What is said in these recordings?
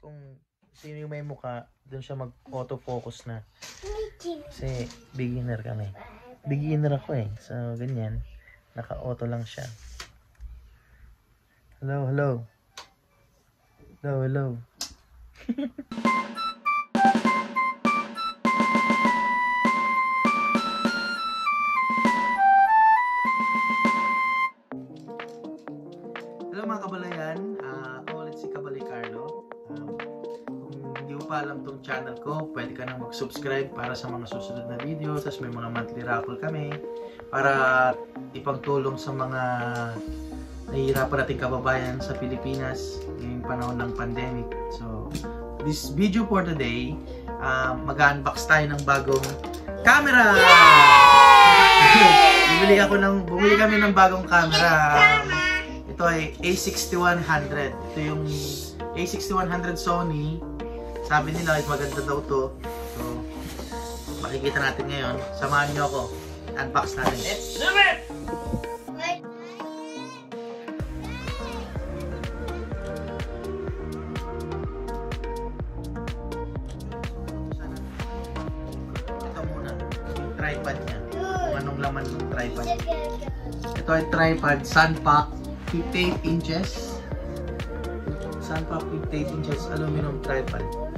kung sino yung may mukha, doon siya mag-autofocus na. Kasi beginner kami. Beginner ako eh. So, ganyan. Naka-auto lang siya. Hello, hello. Hello, hello. Hello mga kabalayan. Ako ulit si Kabalay Carlo. Kung hindi mo pa alam tong channel ko, pwede ka nang mag-subscribe para sa mga susunod na video. Tapos may mga monthly raffle kami para ipagtulong sa mga nahihirapan nating kababayan sa Pilipinas ngayong panahon ng pandemic. So, this video for today, mag-unbox tayo ng bagong camera! Bumili kami ng bagong camera. Ito ay A6100. Ito yung A6100 Sony. Sabi nila ay maganda daw to. So, makikita natin ngayon. Samahan niyo ako. Unbox natin. Let's do it! Ito muna. Yung tripod niya. Kung anong laman ng tripod. Ito ay tripod. Sunpack. 58 inches. Sunpack 58 inches. Aluminum tripod.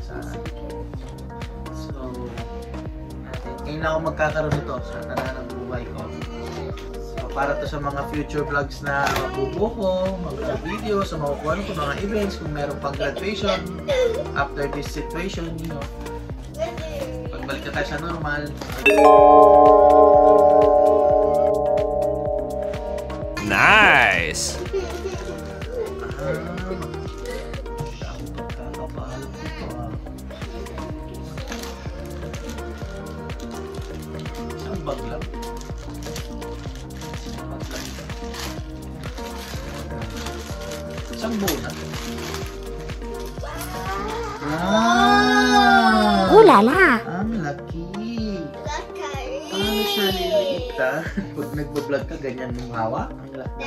So, ngayon na ako magkakaroon nito sa tanan ng buhay ko. So, para to sa mga future vlogs na mabubuo ko, mga video, sa mga kuha ko, mga events, kung meron pang graduation, after this situation, you know, pagbalik na tayo sa normal. Nice! Isang bag lang. Isang buo na. Lala! Ang laki! Paano siya liliit ah? Pag nagbablog ka, ganyan mong hawak? Ang laki.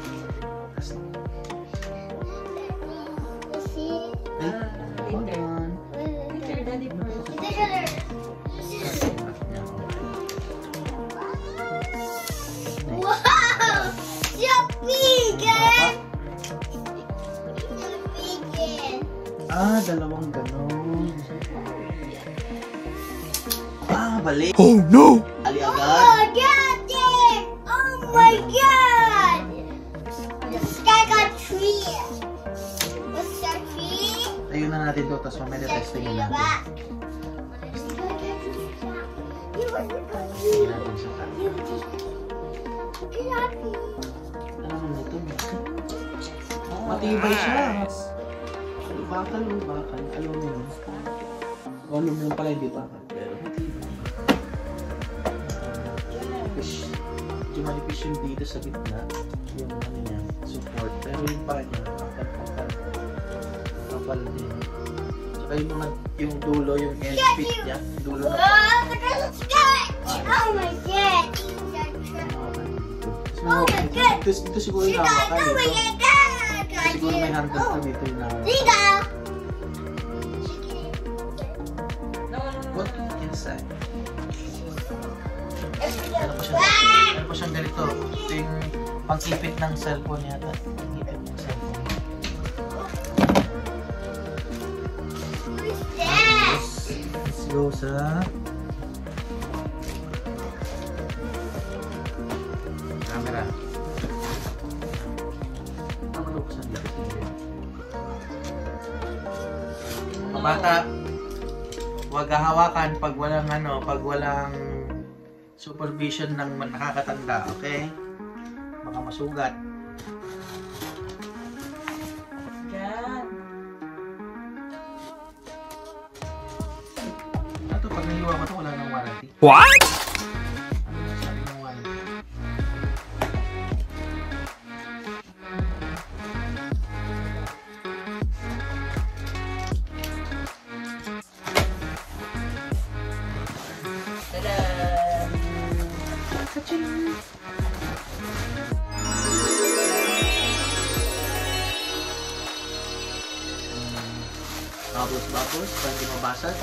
Hold on. Wow! So big! Dalawang ganon. Balik. Oh no! Ali Oh agad. my god! Oh my god! The sky got tree. What's that tree? Ayun na natin to, tapos mamaya testingin natin. Tingin natin sa camera. Alam mo na ito, matibay siya. Bakal. Aluminum. Aluminum pala, hindi bakal. Pero matibay. Medyo manipis yung dito sa gitna. Yung ano niya, support. Pero yung pa niya, kapal din. Saka yung dulo, yung end fit niya. Dulo na pa. Oh my god! Oh my god! Ito siguro yung hawakan Oh my dito. god! Siguro may handle to dito yung hawakan. Liga! What inside? Meron pa siyang ganito. Ito yung pang-ipit ng cellphone yata. Pang-ipit ng cellphone. Who's that? Let's go sa camera. Mamaluksan dito. Mga bata, huwag hahawakan pag walang supervision ng nakakatanda, okay? Baka masugat. Ito, pag nahiwa ko ito, wala nang warranty. What? Ano sabi ng warranty? Bubbles, para hindi mabasag.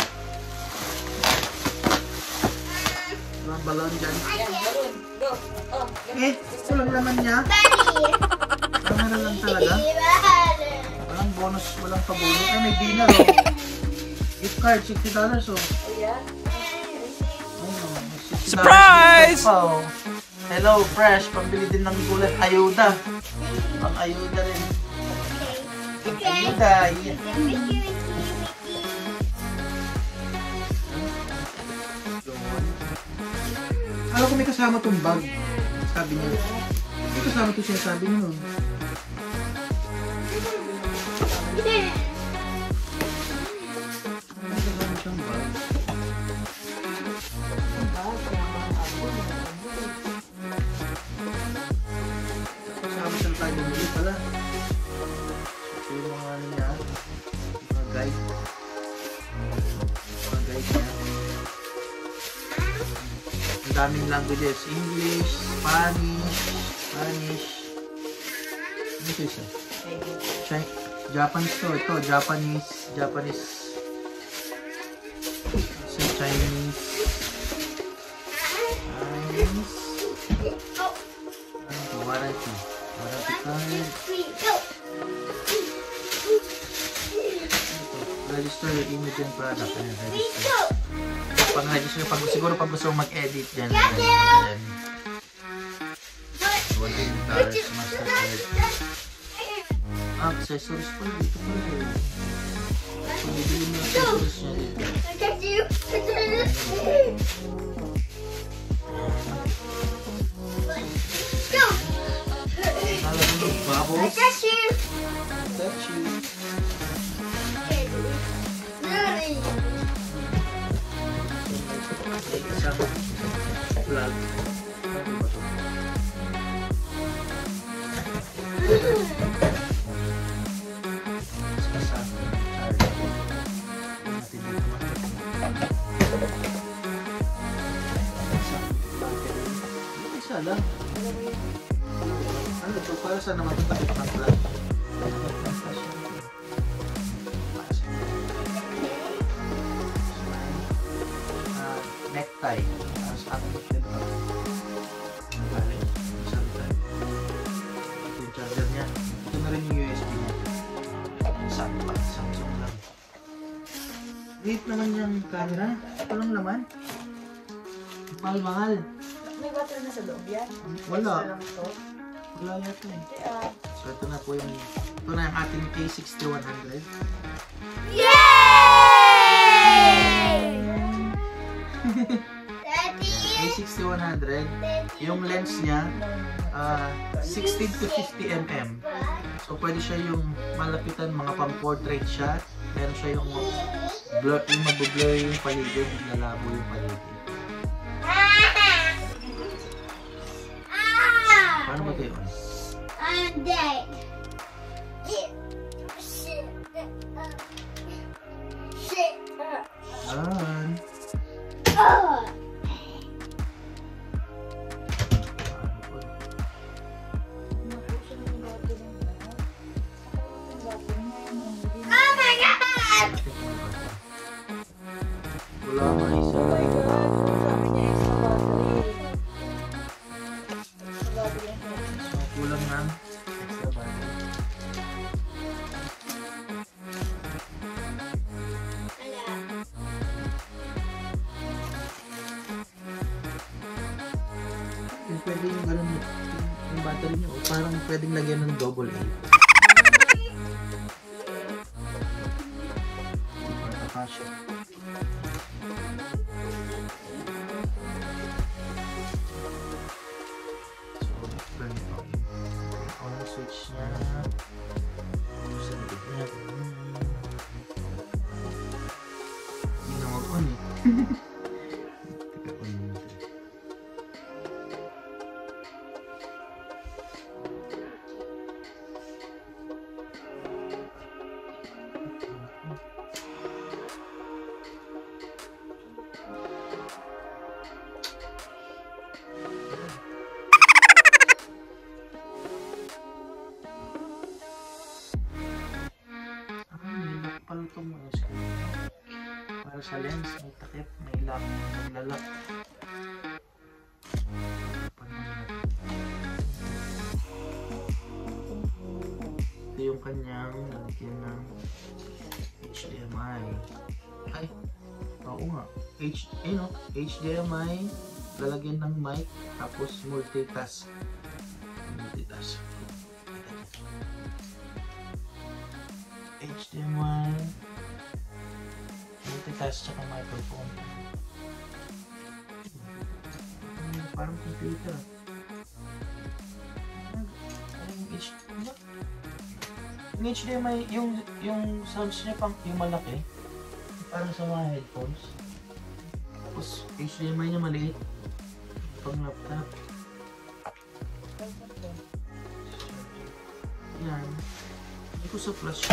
Ang balon dyan. Yan, balloon. Go. Oh, Eh, walang laman niya. Bunny. Laman na lang talaga. Bunny. Walang bonus, walang pabunot. Ay, may dinner oh. Gift card, $60 oh. Oh, yan. Ayun, may $60 Surprise! pa, oh. Hello, Fresh. Pambili din ng gulay. Ayuda. Pang ayuda rin. Okay. Ayuda. Yeah. Alam ko may kasama tong bag. Sabi niya. May kasama to siya, sabi niya nun. May kasama siyang bag. Kasama siyang tayo bumili pala. Ito yung mga ano niya. Mga guide. Mga guide niya. Ang daming languages. English, Spanish. Ano ito isa? Japanese to. Ito, Japanese. Isa Chinese. Ano ito? Warranty. Warranty card. Register your image and product. Ayan, register. Pang-register, siguro pag gusto mong mag-edit dyan. $1 Mastercard. Accessories pa dito pala eh. Kung bibili mo accessories niya dito. Alam mo, bubbles. Touch you. May kasama. Plug. Isa lang. Ano to? Para saan naman ito takip ng plug? Necktie. Tapos ang din pa. Bale, isang tayo. Ito yung charger niya. Ito na rin yung USB niya. Samsung lang. Wait naman yung camera. Ito lang laman. Mahal. May battery na sa loob yan. Wala. Extra lang ito. Wala yata eh. Kaya, So ito na po yung ating K6100. K6100. Yung lens niya 16 to 50 mm. So pwede siya yung malapitan, mga pang portrait shot. Meron siya yung blur, yung mag-blur yung paligid, lalabo yung paligid. Paano ba ito yun? I'm dead. Yan. Oh my god! Wala nga isa. oh my God. Sabi niya extra battery. Extra battery ang sabi. So kulang ng extra battery. Yung pwede yung ganun yung battery nyo. Parang pwedeng lagyan ng double A. Para kasya. So, turn it on. On the switch niya. Sa likod niya. Hindi na mag-on eh. Teka, on mo. May lock pala to. Ito mo yung screen. Para sa lens, may takip, may lock, may lalak. Ito yung kanyang lalagyan ng HDMI. Ay, oo nga. HDMI, lalagyan ng mic, tapos multitask. HDMI, multitask, tsaka microphone. Parang computer. Yung HDMI, yung sounds niya pang yung malaki. Parang sa mga headphones. Tapos HDMI niya maliit. Pang laptop. Yan. Hindi ko sa flash.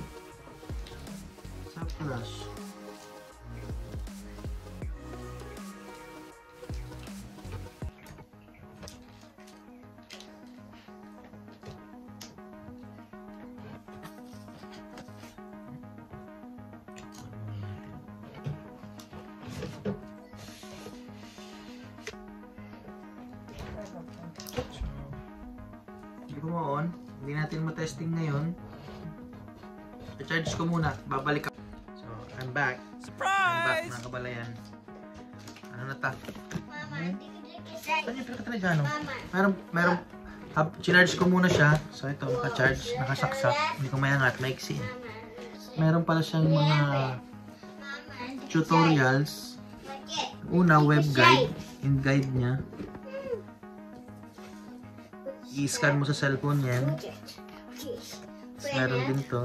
Sa flash. Hindi ko ma-on. Hindi natin ma-testing ngayon. I-charge ko muna. Babalik ako. So, I'm back. I'm back mga kabalayan. Ano na ta? Mama, Saan yung pinakita na dyan? No? Mama. Meron. Charge ko muna siya. So, ito, naka-charge. Nakasaksak. Hindi ko mayangat. Maiksi. Meron pala siyang mga tutorials. Una, web guide. In guide niya. I-scan mo sa cellphone yan. Tapos meron din to.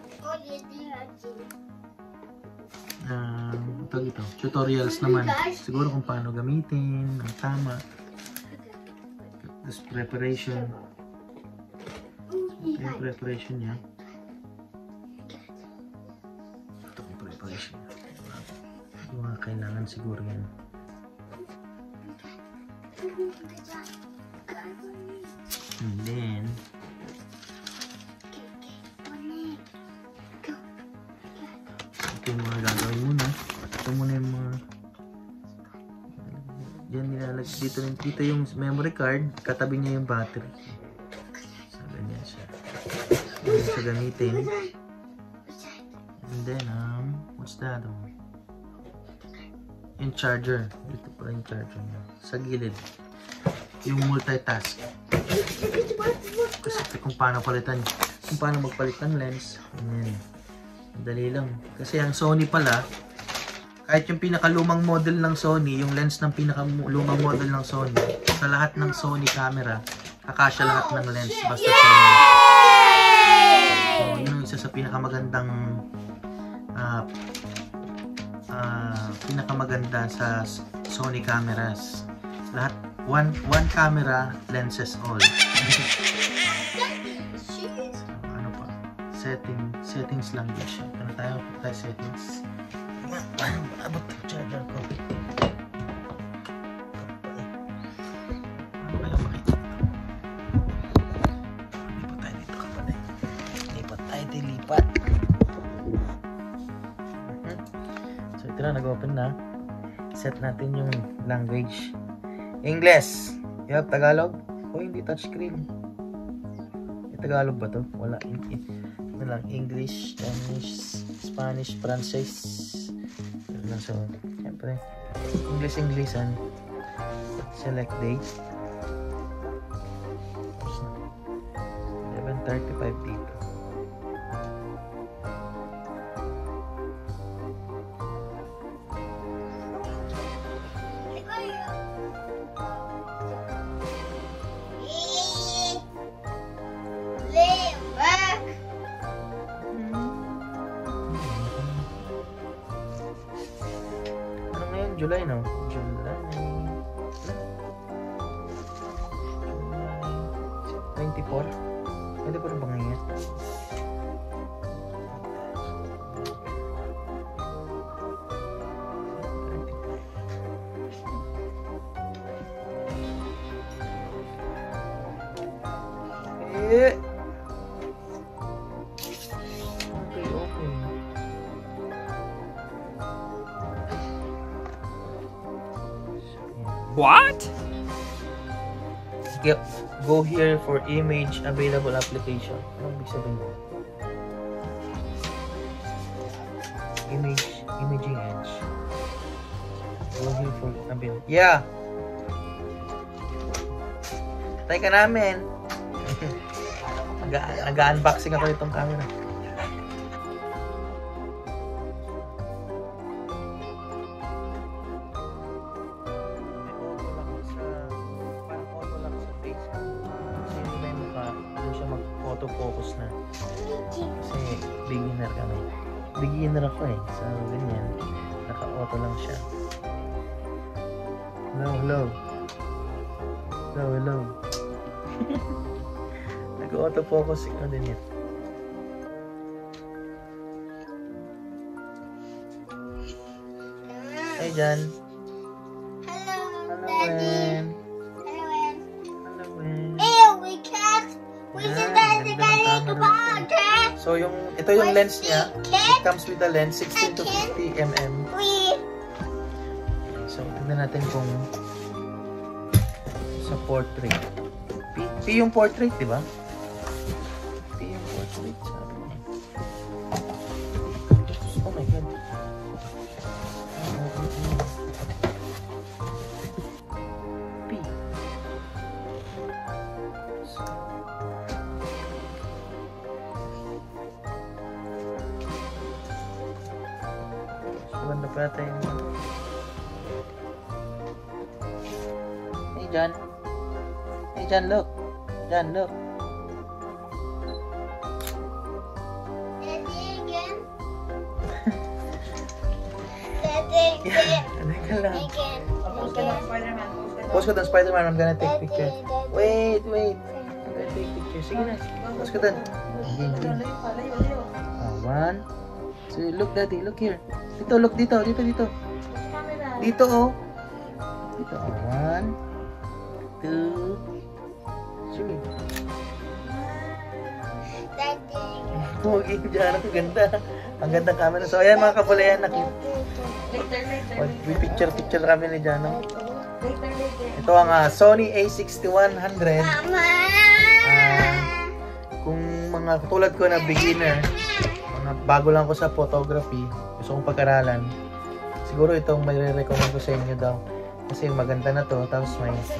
Ito. Tutorials naman. Siguro kung paano gamitin. Ang tama. Tapos preparation. Ito yung preparation niya. Ito yung preparation niya. Yung mga kailangan siguro yan. And then, ito yung mga gagawin muna. Ito muna yung mga yan nilalagay dito yung memory card, katabi niya yung battery. So, ganyan siya. Ganyan siya gamitin. And then, what's that? Yung charger. Dito pala yung charger niya. Sa gilid. Yung multitask. Kasi kung paano palitan, kung paano magpalit ng lens. Ayan. Dali lang. Kasi ang Sony pala, kahit yung pinakalumang model ng Sony, yung lens ng pinakalumang model ng Sony, sa lahat ng Sony camera, kakasya lahat ng lens basta Sony. So, yun yung isa sa pinakamagandang pinakamaganda sa Sony cameras. Lahat, one camera, lenses all. Ano pa? Settings lang din siya. Ano tayo? Settings. Abot ang charger ko. Ano kaya makita dito? Lipat tayo dito kapatid. Lipat. So ito na, nag-open na. Set natin yung language. English. Yup, Tagalog. O hindi touchscreen. Tagalog ba to? Wala. Ito lang. English, Spanish, Frances. So, siyempre, English-Englishan. Select date. 11:35 dito. July, no? July 24. Pwede pa rin ba ngayon? Okay. What? Go here for image available application. Anong ibig sabihin? Imaging edge. Go here for available. Yeah! Tay ka namin. Nag-unboxing ako itong camera. Auto-focus na. Kasi beginner kami. Beginner ako eh. So, ganyan. Naka-auto lang siya. Hello. Nag-auto-focus ko din yan. Hey, Jan. Hello, Hello, Daddy. Wen. Hello, Wen. Hello, Wen. Ew, we can't. We Yan, just ganda have to ng get camera into natin. water. So, ito yung lens niya. It Kid, comes with the lens, 16 to 50 mm. we. So, tignan natin kung sa portrait. P yung portrait, di ba? P yung portrait, sabi niya. Oh my God. P. Ganda pa yata yung... Hey, John. Hey, John, look. John, look. Daddy again. Daddy again. Teka lang. Again. Post ka ng Spider-Man. Post ko doon, Spider-Man. I'm gonna take Daddy, picture. Daddy. Wait. I'm gonna take picture. Sige na. Post ko doon. Layo. One. So, look, Daddy. Look here. Dito, look dito. Dito. Camera. Dito, oh. Dito, oh. 1, 2, 3. Daddy. Pogi dyan. Ang ganda. Ang ganda camera. So, ayan mga kabulayan. Picture kami ni Jano. Later. Ito ang Sony A6100. Mama. Kung mga tulad ko na beginner, mga bago lang ko sa photography, gusto kong pag-aralan, siguro itong may recommend ko sa inyo daw. Kasi maganda na to, tapos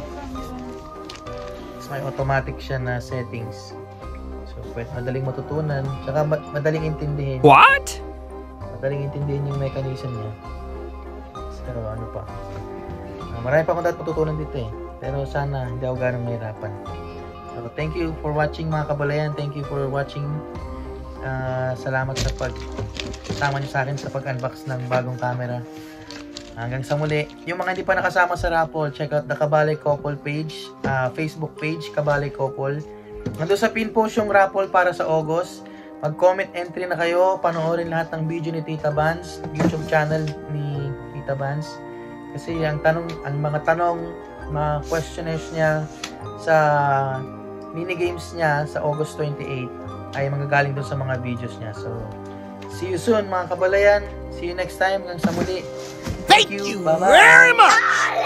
may automatic siya na settings. So, pwede madaling matutunan, tsaka madaling intindihin. What? Madaling intindihin yung mechanism niya. Pero ano pa. Marami pa akong dapat matutunan dito eh. Pero sana hindi ako ganong mahirapan. So, thank you for watching mga kabulayan. Thank you for watching. Salamat sa pagsama niyo sa akin sa pag-unbox ng bagong camera. Hanggang sa muli. Yung mga hindi pa nakasama sa raffle, check out the Kabalay Couple page, Facebook page, Kabalay Couple. Nandun sa pin post yung raffle para sa August. Mag-comment entry na kayo. Panoorin lahat ng video ni Tita Vans, YouTube channel ni Tita Vans. Kasi ang mga tanong, mga questionnaires niya sa minigames niya sa August 28 ay manggagaling dun sa mga videos niya. So, see you soon mga kabalayan. See you next time. Hanggang sa muli. Thank you Bye-bye. very much.